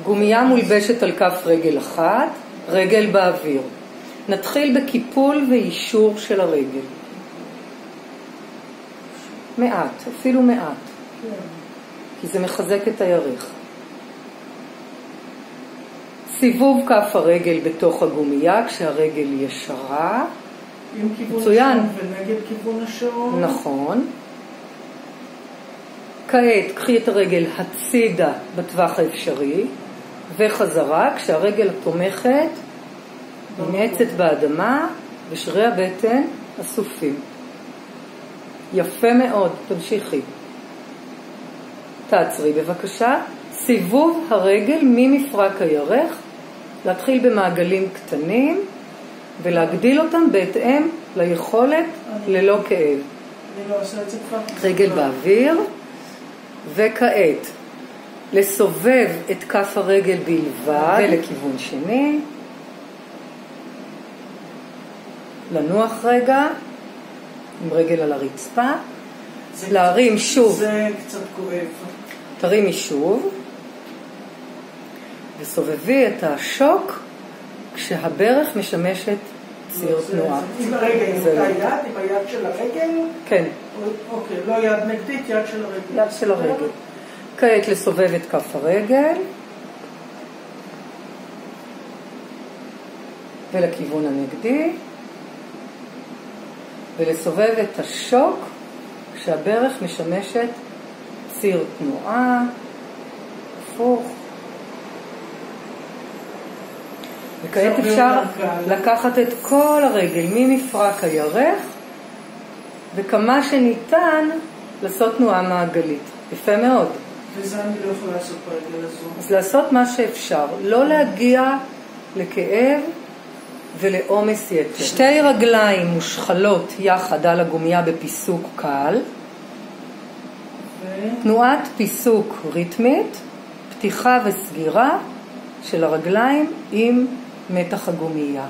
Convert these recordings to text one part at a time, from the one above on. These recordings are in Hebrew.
גומייה מולבשת על כף רגל אחת, רגל באוויר. נתחיל בקיפול ואישור של הרגל. מעט, אפילו מעט. כי זה מחזק את הירך. סיבוב כף הרגל בתוך הגומייה כשהרגל ישרה. עם כיוון מצוין. השעון ונגד כיוון השעון. נכון. כעת קחי את הרגל הצידה בטווח האפשרי וחזרה כשהרגל התומכת נעצת באדמה ושרירי הבטן אסופים. יפה מאוד, תמשיכי. תעצרי בבקשה. סיבוב הרגל ממפרק הירך, להתחיל במעגלים קטנים ולהגדיל אותם בהתאם ליכולת ללא כאב. אני לא עושה את זה כבר. רגל באוויר, וכעת לסובב את כף הרגל בלבד ולכיוון שני. לנוח רגע עם רגל על הרצפה, להרים שוב. זה קצת כואב. תרימי שוב וסובבי את השוק כשהברך משמשת ציר תנועה. עם הרגל, עם אותה יד, עם היד של הרגל? כן. אוקיי, לא יד נגדית, יד של הרגל. יד של הרגל. כעת לסובב את כף הרגל ולכיוון הנגדי ולסובב את השוק כשהברך משמשת ציר תנועה, הפוך. וכעת אפשר לקחת את כל הרגל ממפרק הירך וכמה שניתן לעשות תנועה מעגלית. יפה מאוד. וזה אני לא יכולה לעשות ברגל הזו. אז לעשות מה שאפשר, לא להגיע לכאב ולעומס יתר. שתי רגליים מושחלות יחד על הגומייה בפיסוק קל. תנועת פיסוק ריתמית, פתיחה וסגירה של הרגליים עם מתח הגומייה.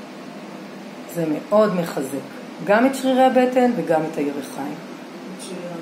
זה מאוד מחזק, גם את שרירי הבטן וגם את הירכיים.